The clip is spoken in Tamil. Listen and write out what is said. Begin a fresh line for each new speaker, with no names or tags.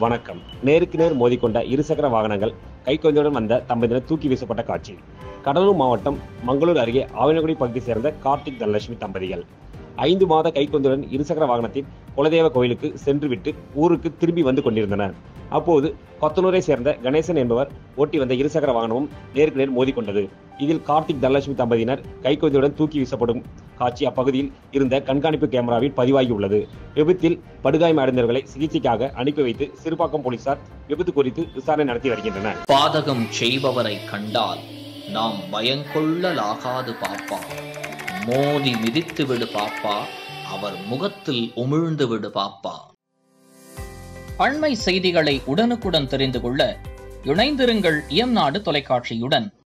வணக்கம். நேருக்கு நேர் மோதிக்கொண்ட இருசக்கர வாகனங்கள் கைக்குழந்தையுடன் வந்த தம்பதியினர் தூக்கி வீசப்பட்ட காட்சி. கடலூர் மாவட்டம் மங்களூர் அருகே ஆவினகுடி பகுதியை சேர்ந்த கார்த்திக் தனலட்சுமி தம்பதிகள் 5 மாத கைக்குழந்தையுடன் இருசக்கர வாகனத்தில் குலதெய்வ கோயிலுக்கு சென்றுவிட்டு ஊருக்கு திரும்பி வந்து கொண்டிருந்தனர். அப்போது கொத்தனூரை சேர்ந்த கணேசன் என்பவர் ஓட்டி வந்த இருசக்கர வாகனமும் நேருக்கு நேர் மோதிக்கொண்டது. இதில் கார்த்திக் தனலட்சுமி தம்பதியினர் கைக்குழந்தையுடன் தூக்கி வீசப்படும் காட்சி அப்பகுதியில் இருந்த கண்காணிப்பு கேமராவில் பதிவாகியுள்ளது. விபத்தில் படுகாயம் அடைந்தவர்களை சிகிச்சைக்காக அனுப்பி வைத்து சிறுபாக்கம் போலீசார் விபத்து குறித்து விசாரணை நடத்தி வருகின்றனர்.
பாதகம் செய்பவரை கண்டால் நாம் பயங்கொள்ளலாகாது பாப்பா, மோதி மிதித்து விடு பாப்பா, அவர் முகத்தில் உமிழ்ந்து விடு பாப்பா. அண்மை செய்திகளை உடனுக்குடன் தெரிந்து கொள்ள இணைந்திருங்கள் இயம்நாடு தொலைக்காட்சியுடன்.